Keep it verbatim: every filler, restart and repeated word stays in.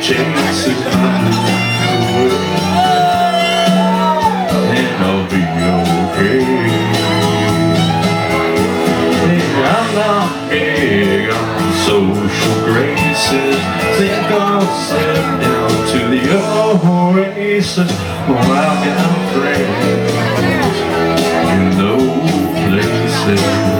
chasing my blues away, and I'll be okay. And I'm not big on social graces, think I'll slip down to the oasis. Oh, I've got friends in those places.